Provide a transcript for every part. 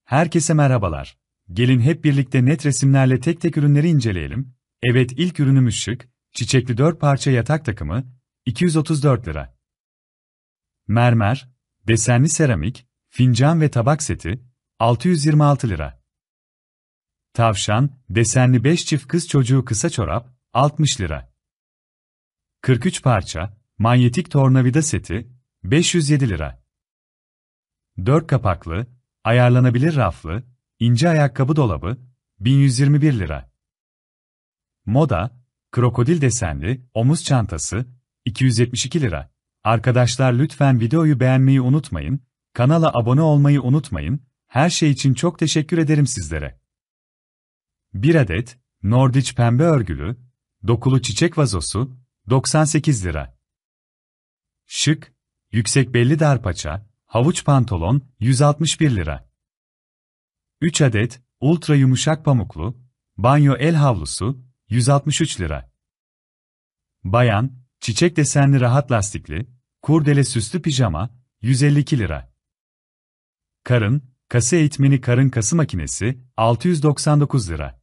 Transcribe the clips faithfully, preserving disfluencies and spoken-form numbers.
Herkese merhabalar. Gelin hep birlikte net resimlerle tek tek ürünleri inceleyelim. Evet, ilk ürünümüz şık, çiçekli dört parça yatak takımı, iki yüz otuz dört lira. Mermer, desenli seramik, fincan ve tabak seti, altı yüz yirmi altı lira. Tavşan, desenli beş çift kız çocuğu kısa çorap, altmış lira. kırk üç parça, manyetik tornavida seti, beş yüz yedi lira. dört kapaklı, ayarlanabilir raflı, ince ayakkabı dolabı, bin yüz yirmi bir lira. Moda, krokodil desenli, omuz çantası, iki yüz yetmiş iki lira. Arkadaşlar lütfen videoyu beğenmeyi unutmayın, kanala abone olmayı unutmayın, her şey için çok teşekkür ederim sizlere. bir adet, Nordic pembe örgülü, dokulu çiçek vazosu, doksan sekiz lira. Şık, yüksek belli dar paça, havuç pantolon, yüz altmış bir lira. üç adet, ultra yumuşak pamuklu, banyo el havlusu, yüz altmış üç lira. Bayan, çiçek desenli rahat lastikli, kurdele süslü pijama, yüz elli iki lira. Karın, kası eğitmeni karın kası makinesi, altı yüz doksan dokuz lira.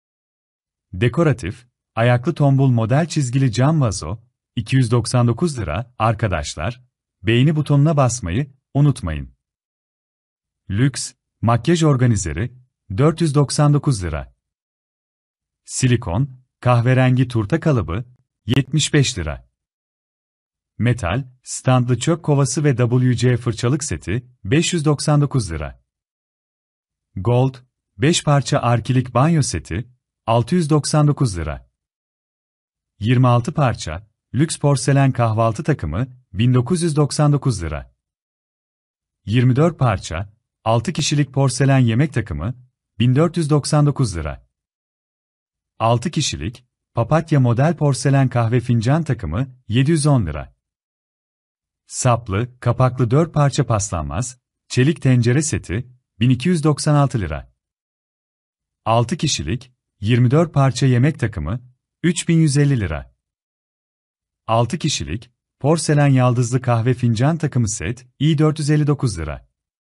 Dekoratif, ayaklı tombul model çizgili cam vazo, iki yüz doksan dokuz lira. Arkadaşlar, beğeni butonuna basmayı unutmayın. Lüks, makyaj organizeri, dört yüz doksan dokuz lira. Silikon, kahverengi turta kalıbı, yetmiş beş lira. Metal, standlı çöp kovası ve W C fırçalık seti, beş yüz doksan dokuz lira. Gold, beş parça arkilik banyo seti, altı yüz doksan dokuz lira. yirmi altı parça, lüks porselen kahvaltı takımı, bin dokuz yüz doksan dokuz lira. yirmi dört parça, altı kişilik porselen yemek takımı, bin dört yüz doksan dokuz lira. altı kişilik, papatya model porselen kahve fincan takımı, yedi yüz on lira. Saplı, kapaklı dört parça paslanmaz, çelik tencere seti, bin iki yüz doksan altı lira. altı kişilik, yirmi dört parça yemek takımı, üç bin yüz elli lira. altı kişilik, porselen yaldızlı kahve fincan takımı set, i dört yüz elli dokuz lira.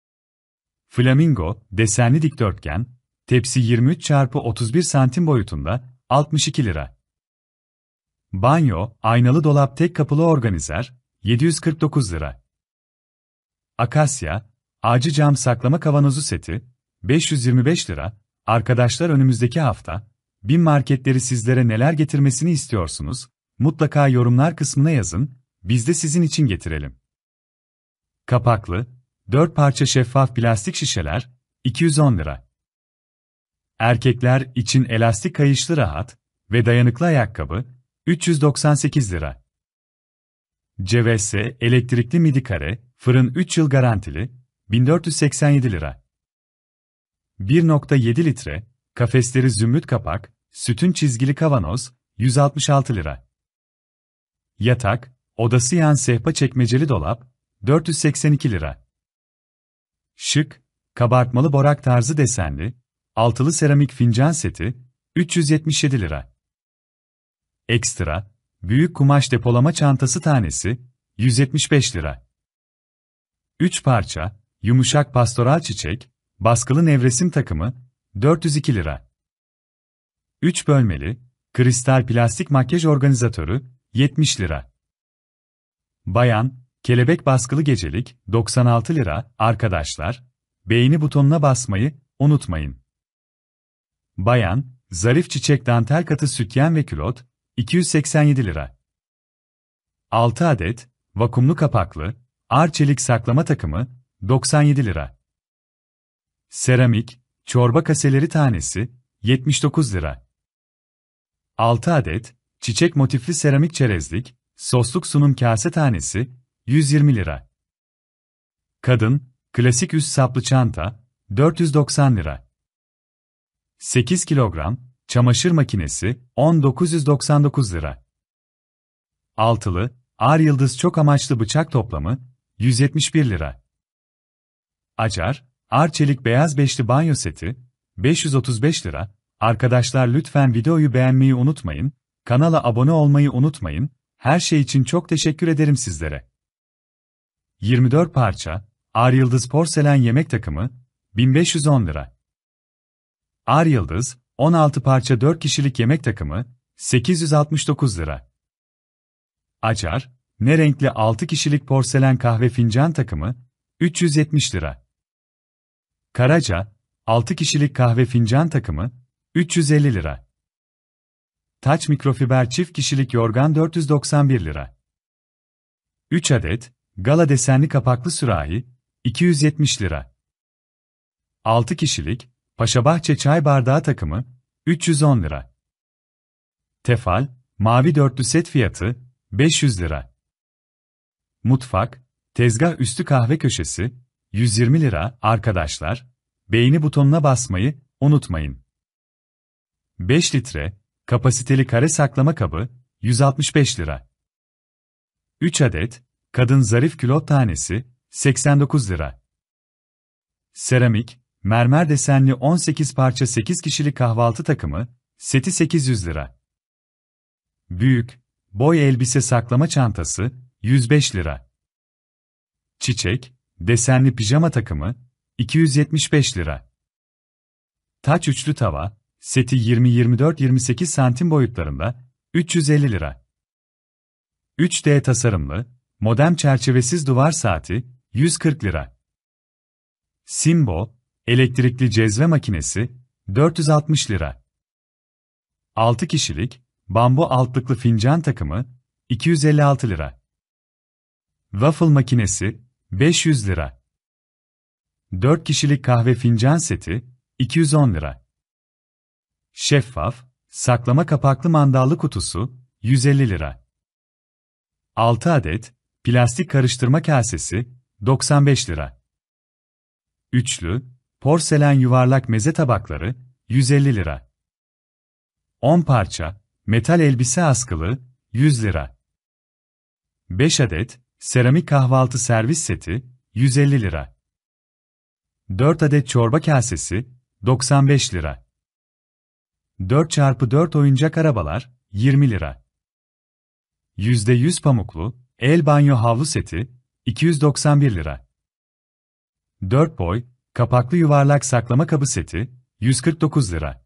Flamingo, desenli dikdörtgen, tepsi yirmi üç çarpı otuz bir santim boyutunda, altmış iki lira. Banyo, aynalı dolap tek kapılı organizer, yedi yüz kırk dokuz lira. Akasya, ağacı cam saklama kavanozu seti, beş yüz yirmi beş lira. Arkadaşlar önümüzdeki hafta, BİM marketleri sizlere neler getirmesini istiyorsunuz? Mutlaka yorumlar kısmına yazın, biz de sizin için getirelim. Kapaklı, dört parça şeffaf plastik şişeler, iki yüz on lira. Erkekler için elastik kayışlı rahat ve dayanıklı ayakkabı, üç yüz doksan sekiz lira. C V S elektrikli midi kare, fırın üç yıl garantili, bin dört yüz seksen yedi lira. bir nokta yedi litre, kafesleri zümrüt kapak, sütun çizgili kavanoz, yüz altmış altı lira. Yatak, odası yan sehpa çekmeceli dolap, dört yüz seksen iki lira. Şık, kabartmalı borak tarzı desenli, altılı seramik fincan seti, üç yüz yetmiş yedi lira. Ekstra, büyük kumaş depolama çantası tanesi, yüz yetmiş beş lira. üç parça, yumuşak pastoral çiçek, baskılı nevresim takımı, dört yüz iki lira. üç bölmeli, kristal plastik makyaj organizatörü, yetmiş lira. Bayan, kelebek baskılı gecelik, doksan altı lira. Arkadaşlar, beğeni butonuna basmayı unutmayın. Bayan, zarif çiçek dantel katı sütyen ve külot, iki yüz seksen yedi lira. altı adet, vakumlu kapaklı, arçelik saklama takımı, doksan yedi lira. Seramik, çorba kaseleri tanesi, yetmiş dokuz lira. altı adet, çiçek motifli seramik çerezlik, sosluk sunum kase tanesi, yüz yirmi lira. Kadın, klasik üst saplı çanta, dört yüz doksan lira. sekiz kilogram, çamaşır makinesi, on bin dokuz yüz doksan dokuz lira. altılı, ağır yıldız çok amaçlı bıçak toplamı, yüz yetmiş bir lira. Acar, arçelik beyaz beşli banyo seti, beş yüz otuz beş lira. Arkadaşlar lütfen videoyu beğenmeyi unutmayın, kanala abone olmayı unutmayın, her şey için çok teşekkür ederim sizlere. yirmi dört parça, ağır yıldız porselen yemek takımı, bin beş yüz on lira. Ar Yıldız, on altı parça dört kişilik yemek takımı, sekiz yüz altmış dokuz lira. Acar, ne renkli altı kişilik porselen kahve fincan takımı, üç yüz yetmiş lira. Karaca, altı kişilik kahve fincan takımı, üç yüz elli lira. Taç mikrofiber çift kişilik yorgan dört yüz doksan bir lira. üç adet, gala desenli kapaklı sürahi, iki yüz yetmiş lira. altı kişilik, Paşabahçe çay bardağı takımı, üç yüz on lira. Tefal, mavi dörtlü set fiyatı, beş yüz lira. Mutfak, tezgah üstü kahve köşesi, yüz yirmi lira. Arkadaşlar, beğeni butonuna basmayı unutmayın. beş litre, kapasiteli kare saklama kabı, yüz altmış beş lira. üç adet, kadın zarif külot tanesi, seksen dokuz lira. Seramik, mermer desenli on sekiz parça sekiz kişilik kahvaltı takımı, seti sekiz yüz lira. Büyük, boy elbise saklama çantası, yüz beş lira. Çiçek, desenli pijama takımı, iki yüz yetmiş beş lira. Taç üçlü tava, seti yirmi yirmi dört yirmi sekiz santim boyutlarında, üç yüz elli lira. üç D tasarımlı, modem çerçevesiz duvar saati, yüz kırk lira. Simbo, elektrikli cezve makinesi, dört yüz altmış lira. altı kişilik, bambu altlıklı fincan takımı, iki yüz elli altı lira. Waffle makinesi, beş yüz lira. dört kişilik kahve fincan seti, iki yüz on lira. Şeffaf, saklama kapaklı mandallı kutusu, yüz elli lira. altı adet, plastik karıştırma kasesi, doksan beş lira. Üçlü, porselen yuvarlak meze tabakları, yüz elli lira. on parça, metal elbise askılı, yüz lira. beş adet, seramik kahvaltı servis seti, yüz elli lira. dört adet çorba kasesi, doksan beş lira. dört çarpı dört oyuncak arabalar, yirmi lira. yüzde yüz pamuklu, el banyo havlu seti, iki yüz doksan bir lira. dört boy, kapaklı yuvarlak saklama kabı seti, yüz kırk dokuz lira.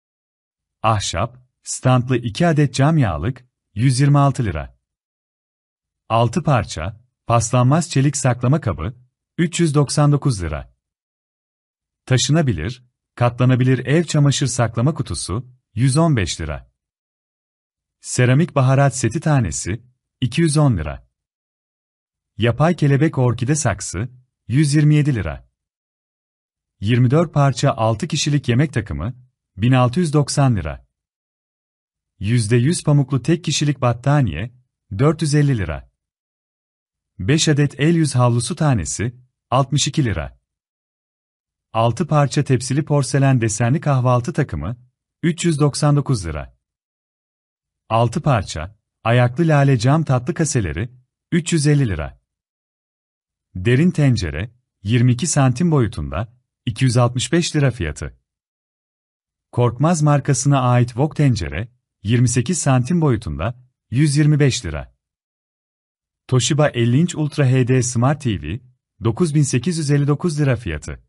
Ahşap, standlı iki adet cam yağlık, yüz yirmi altı lira. altı parça, paslanmaz çelik saklama kabı, üç yüz doksan dokuz lira. Taşınabilir, katlanabilir ev çamaşır saklama kutusu, yüz on beş lira. Seramik baharat seti tanesi, iki yüz on lira. Yapay kelebek orkide saksı, yüz yirmi yedi lira. yirmi dört parça altı kişilik yemek takımı, bin altı yüz doksan lira. yüzde yüz pamuklu tek kişilik battaniye, dört yüz elli lira. beş adet el yüz havlusu tanesi, altmış iki lira. altı parça tepsili porselen desenli kahvaltı takımı, üç yüz doksan dokuz lira. altı parça, ayaklı lale cam tatlı kaseleri, üç yüz elli lira. Derin tencere, yirmi iki santim boyutunda, iki yüz altmış beş lira fiyatı. Korkmaz markasına ait wok tencere, yirmi sekiz santim boyutunda, yüz yirmi beş lira. Toshiba elli inç Ultra H D Smart T V, dokuz bin sekiz yüz elli dokuz lira fiyatı.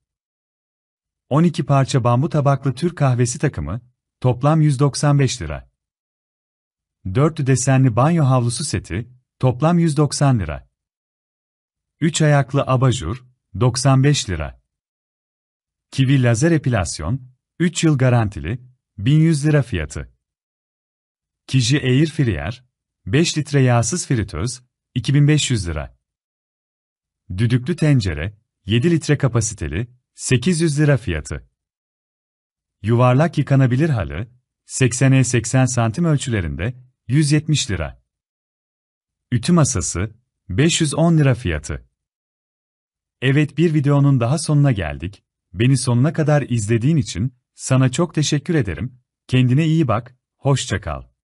on iki parça bambu tabaklı Türk kahvesi takımı, toplam yüz doksan beş lira. dörtlü desenli banyo havlusu seti, toplam yüz doksan lira. üç ayaklı abajur, doksan beş lira. Kiwi lazer epilasyon, üç yıl garantili, bin yüz lira fiyatı. Kiji Air Fryer, beş litre yağsız fritöz, iki bin beş yüz lira. Düdüklü tencere, yedi litre kapasiteli, sekiz yüz lira fiyatı. Yuvarlak yıkanabilir halı, seksene seksen santim ölçülerinde, yüz yetmiş lira. Ütü masası, beş yüz on lira fiyatı. Evet, bir videonun daha sonuna geldik. Beni sonuna kadar izlediğin için sana çok teşekkür ederim. Kendine iyi bak, hoşça kal.